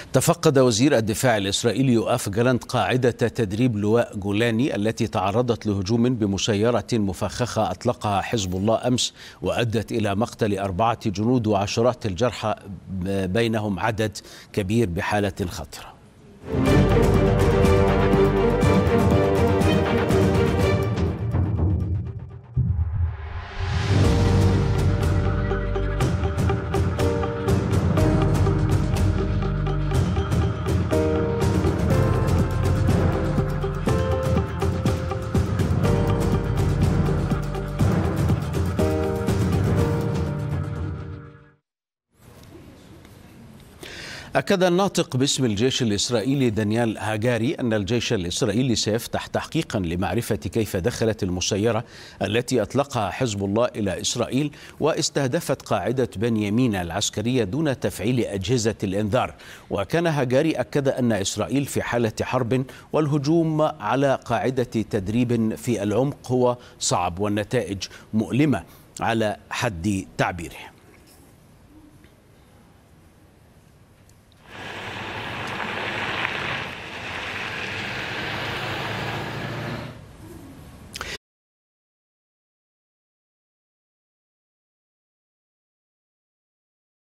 تفقد وزير الدفاع الإسرائيلي يؤاف جالانت قاعدة تدريب لواء جولاني التي تعرضت لهجوم بمسيرة مفخخة أطلقها حزب الله أمس وأدت إلى مقتل 4 جنود وعشرات الجرحى بينهم عدد كبير بحالة خطرة. أكد الناطق باسم الجيش الإسرائيلي دانيال هاجاري أن الجيش الإسرائيلي سيفتح تحقيقا لمعرفة كيف دخلت المسيرة التي أطلقها حزب الله إلى إسرائيل واستهدفت قاعدة بنيامين العسكرية دون تفعيل أجهزة الإنذار. وكان هاجاري أكد أن إسرائيل في حالة حرب والهجوم على قاعدة تدريب في العمق هو صعب والنتائج مؤلمة على حد تعبيره.